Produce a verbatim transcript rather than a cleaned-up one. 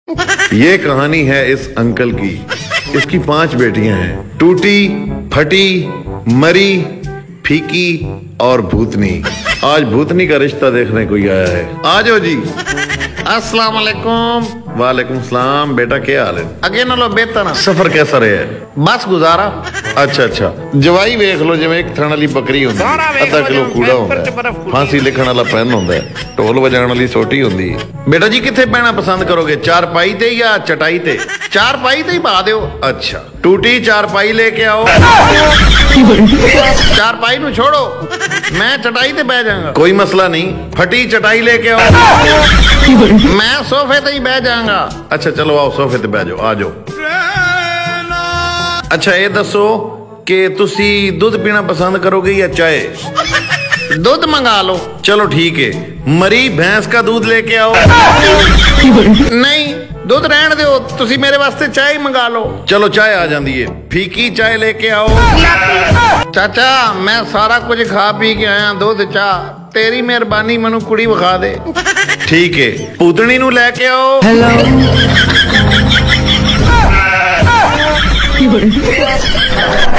ये कहानी है इस अंकल की। इसकी पांच बेटियां हैं, टूटी, फटी, मरी, फीकी और भूतनी। आज भूतनी का रिश्ता देखने को ही आया है। आ जाओ जी। अस्सलाम वालेकुम। वालेकुम सलाम। बेटा क्या हाल है? अगे नालो बेहतर ना। सफर कैसा रहा है? बस गुजारा। अच्छा अच्छा। जवाई वेख लो जिवें एक थण वाली बकरी होंदी, अद्धा किलो कूड़ा होंदा, फांसी लिखण वाला पेन होंदा, ढोल वजाण वाली सोटी होंदी। बेटा जी किथे पैना पसंद करोगे, चारपाई ते या चटाई ते? चारपाई ते ही पा दो। अच्छा टूटी चारपाई लेके आओ। चारपाई नू छोड़ो, मैं चटाई ते बह जाऊंगा। कोई मसला नहीं। फटी चटाई लेके आओ, मैं सोफे ते ही बह जाऊंगा। अच्छा चलो आओ सोफे ते बह जाओ। आ जाओ। अच्छा ये दसो कि तुसी दूध पीना पसंद करोगे या चाय? दूध मंगा लो। चलो ठीक है। मरी भैंस का दूध लेके आओ। नहीं दूध रहने दो, तुसी मेरे वास्ते चाय मंगा लो। चलो चाय आ जाती है। फीकी चाय लेके आओ। चाचा मैं सारा कुछ खा पी के आया, दूध चाह तेरी मेहरबानी, मनु कुड़ी विखा दे। ठीक है पूतनी नू लेके आओ। हेलो